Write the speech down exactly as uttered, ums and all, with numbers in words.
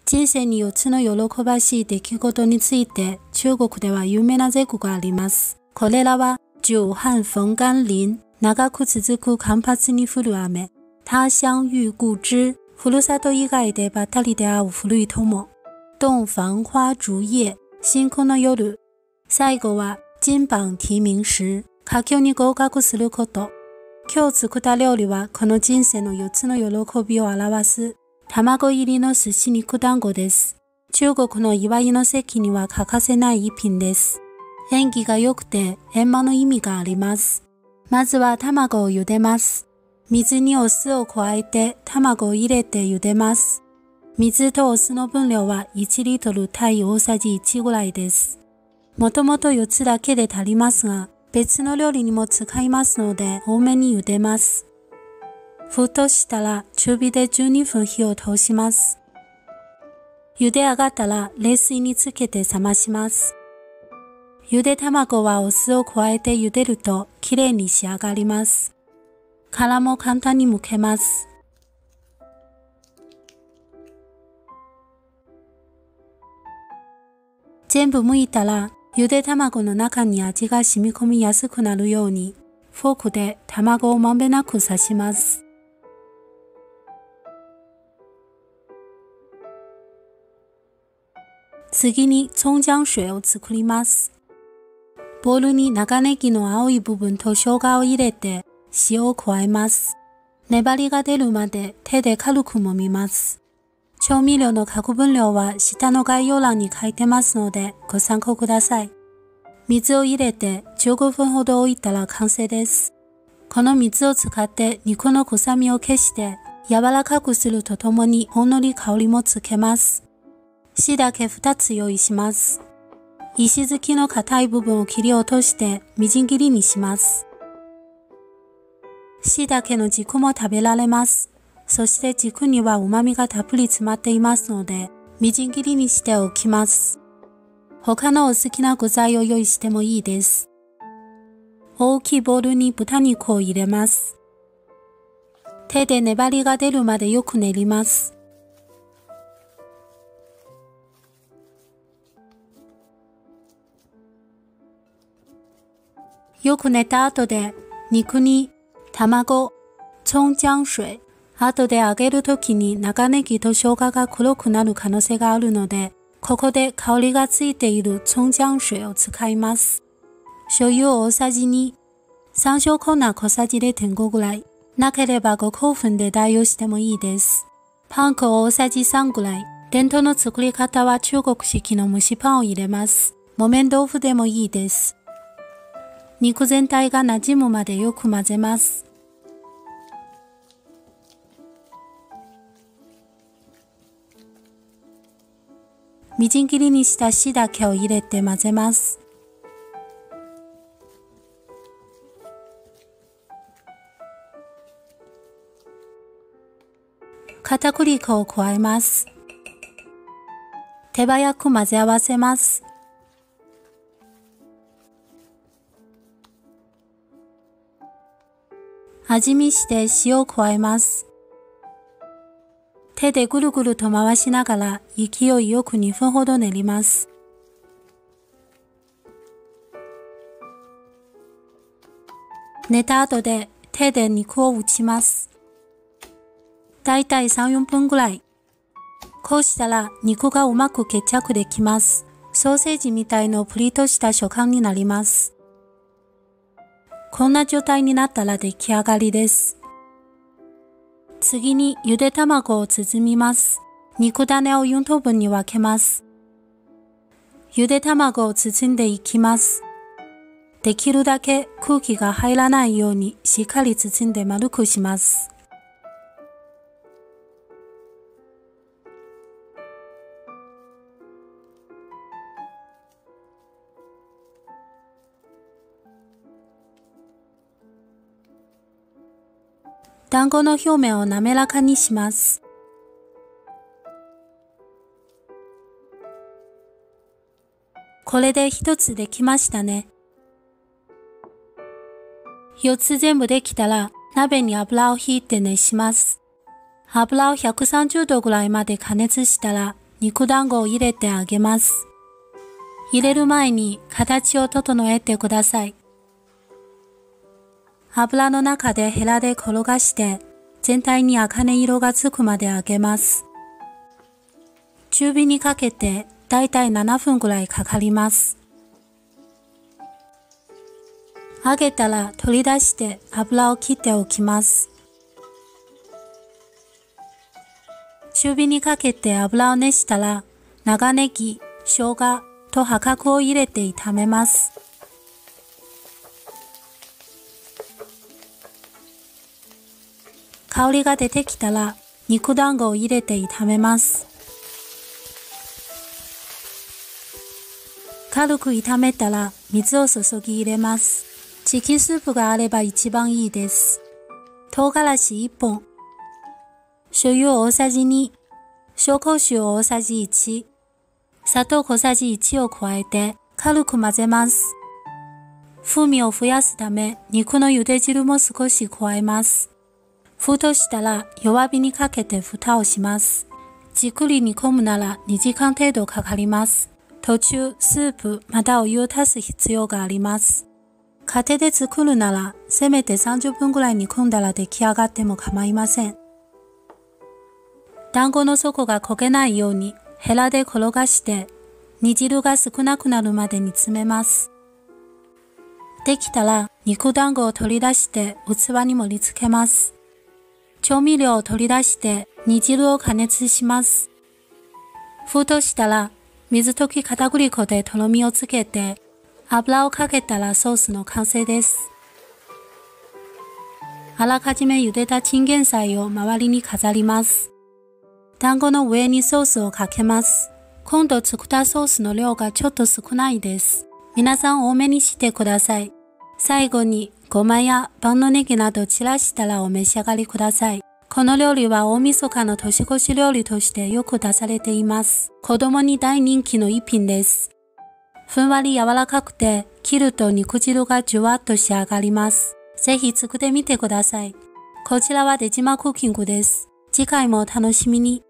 人生によっつの喜ばしい出来事について中国では有名な絶句があります。これらは、久旱逢甘霖、長く続く干ばつに降る雨、他鄉遇故知、ふるさと以外でばったり出会う古い友、洞房花烛夜、新婚の夜、最後は金榜題名時、佳境に合格すること。今日作った料理はこの人生のよっつの喜びを表す卵入りの寿司肉団子です。中国の祝いの席には欠かせない一品です。縁起が良くて円満の意味があります。まずは卵を茹でます。水にお酢を加えて卵を入れて茹でます。水とお酢の分量はいちリットル対大さじいちぐらいです。もともとよっつだけで足りますが、別の料理にも使いますので多めに茹でます。沸騰したら中火でじゅうにふん火を通します。茹で上がったら冷水につけて冷まします。茹で卵はお酢を加えて茹でるときれいに仕上がります。殻も簡単に剥けます。全部剥いたら、ゆで卵の中に味が染み込みやすくなるように、フォークで卵をまんべんなく刺します。次に、葱姜水を作ります。ボウルに長ネギの青い部分と生姜を入れて、塩を加えます。粘りが出るまで手で軽く揉みます。調味料の各分量は下の概要欄に書いてますのでご参考ください。水を入れてじゅうごふんほど置いたら完成です。この水を使って肉の臭みを消して柔らかくするとともにほんのり香りもつけます。椎茸ふたつ用意します。石突きの硬い部分を切り落としてみじん切りにします。椎茸の軸も食べられます。そして軸には旨味がたっぷり詰まっていますので、みじん切りにしておきます。他のお好きな具材を用意してもいいです。大きいボウルに豚肉を入れます。手で粘りが出るまでよく練ります。よく練った後で、肉に卵、葱姜水、後で揚げるときに長ネギと生姜が黒くなる可能性があるので、ここで香りがついている葱姜水を使います。醤油を大さじに、山椒粉小さじ れいてんご ぐらい、なければごこうふんで代用してもいいです。パン粉大さじさんぐらい、伝統の作り方は中国式の蒸しパンを入れます。木綿豆腐でもいいです。肉全体が馴染むまでよく混ぜます。みじん切りにした椎茸を入れて混ぜます。片栗粉を加えます。手早く混ぜ合わせます。味見して塩を加えます。手でぐるぐると回しながら勢いよくにふんほど練ります。練った後で手で肉を打ちます。だいたいさん、よんぷんぐらい。こうしたら肉がうまく決着できます。ソーセージみたいのプリッとした食感になります。こんな状態になったら出来上がりです。次にゆで卵を包みます。肉種をよん等分に分けます。ゆで卵を包んでいきます。できるだけ空気が入らないようにしっかり包んで丸くします。団子の表面を滑らかにします。これで一つできましたね。四つ全部できたら鍋に油をひいて熱します。油をひゃくさんじゅうどぐらいまで加熱したら肉団子を入れて揚げます。入れる前に形を整えてください。油の中でヘラで転がして全体に茜色がつくまで揚げます。中火にかけてだいたいななふんぐらいかかります。揚げたら取り出して油を切っておきます。中火にかけて油を熱したら長ネギ、生姜と八角を入れて炒めます。香りが出てきたら肉団子を入れて炒めます。軽く炒めたら水を注ぎ入れます。チキンスープがあれば一番いいです。唐辛子いっぽん、醤油大さじに、紹興酒大さじいち、砂糖小さじいちを加えて軽く混ぜます。風味を増やすため肉の茹で汁も少し加えます。沸騰したら弱火にかけて蓋をします。じっくり煮込むならにじかん程度かかります。途中、スープまたお湯を足す必要があります。家庭で作るならせめてさんじゅっぷんぐらい煮込んだら出来上がっても構いません。団子の底が焦げないようにヘラで転がして煮汁が少なくなるまで煮詰めます。できたら肉団子を取り出して器に盛り付けます。調味料を取り出して煮汁を加熱します。沸騰したら水溶き片栗粉でとろみをつけて油をかけたらソースの完成です。あらかじめ茹でたチンゲン菜を周りに飾ります。団子の上にソースをかけます。今度作ったソースの量がちょっと少ないです。皆さん多めにしてください。最後にごまや万能ネギなど散らしたらお召し上がりください。この料理は大晦日の年越し料理としてよく出されています。子供に大人気の一品です。ふんわり柔らかくて切ると肉汁がじゅわっと仕上がります。ぜひ作ってみてください。こちらは出島クッキングです。次回もお楽しみに。